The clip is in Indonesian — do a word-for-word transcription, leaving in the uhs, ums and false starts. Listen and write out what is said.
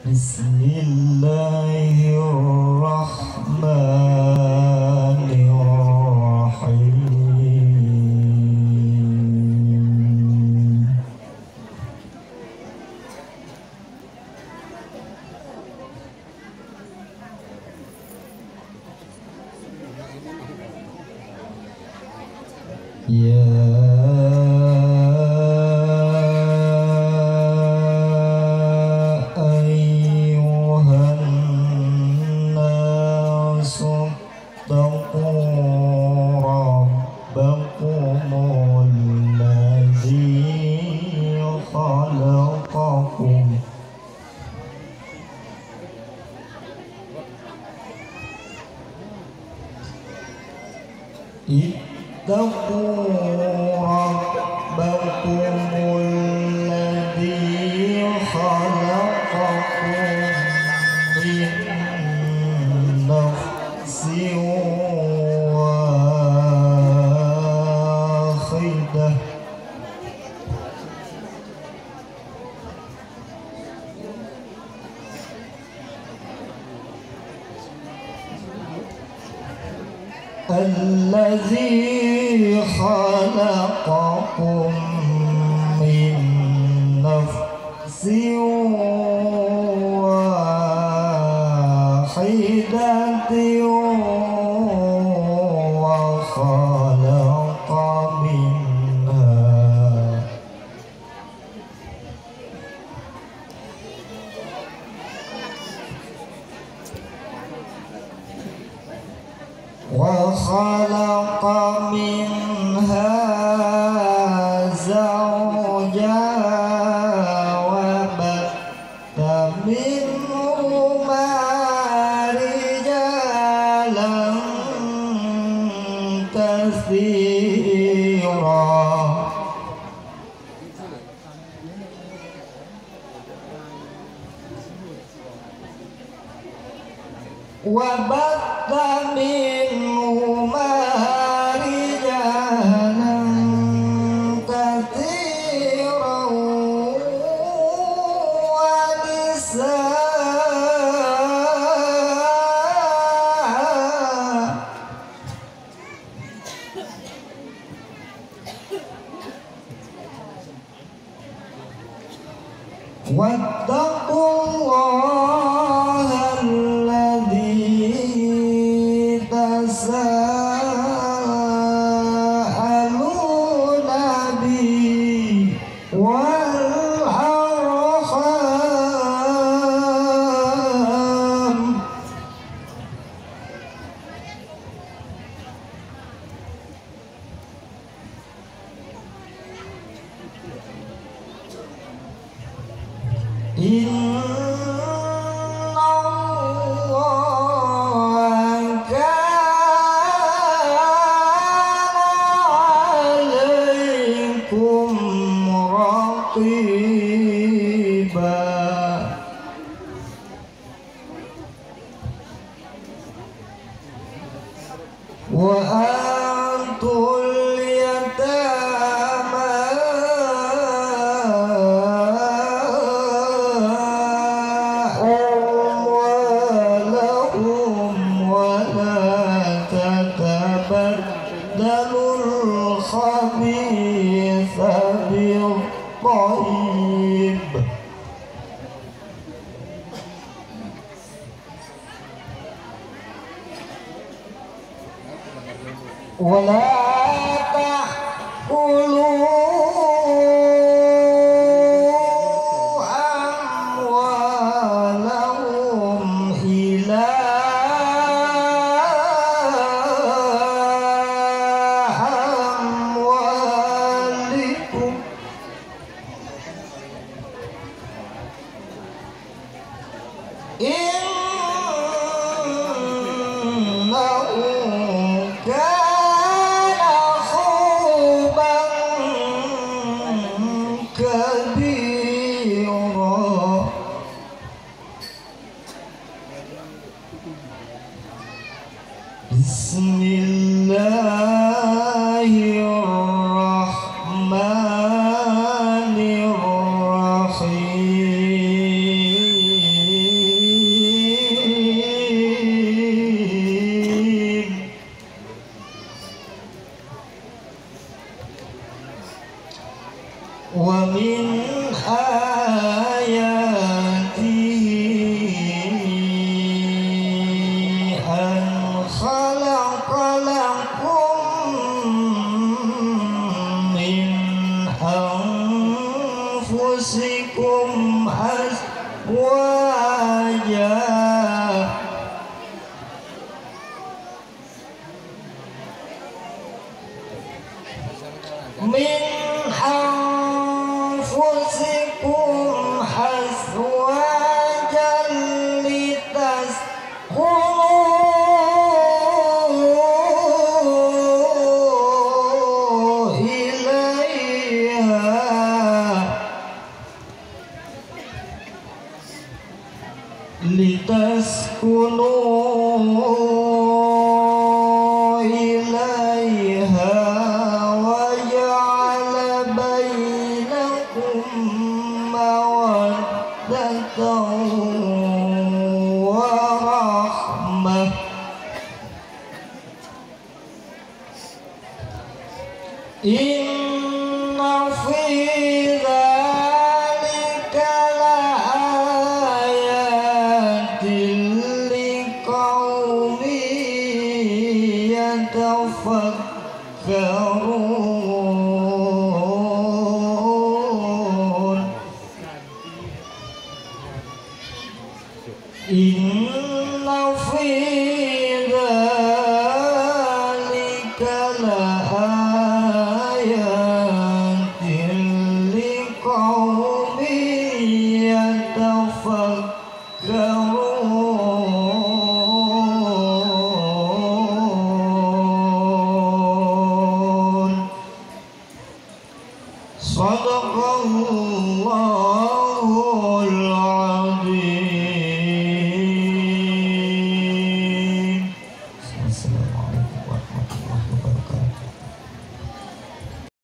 Bismillahirrahmanirrahim. Ya ittaqu rabbakumul ladzi khalaqakum min nafsin wahidah الذي خلقكم من نفس واحدة وخلق منها وخلق منها زوجها وبث منهما رجالا كثيرا وبث منهما رجالا كثيرا ونساء واتقوا الله الذي تساءلون به والأرحام إن الله كان عليكم رقيبا وآتوا اليتامى تتبدلوا الخبيث بالطيب ولا تأكلوا أموالهم إلى إنه كان wa min ayatihi an khalaqalakum min anfusikum azwaja min anfusikum azwajan litaskunu ilaiha litaskunu ilaiha wa ja'ala bainakum mawaddatan wa rahmah inna fi dzalika laayatin liqaumin yatafakkarun inna fi dzalika laayatin liqaumin yatafakkarun. Sadaqallah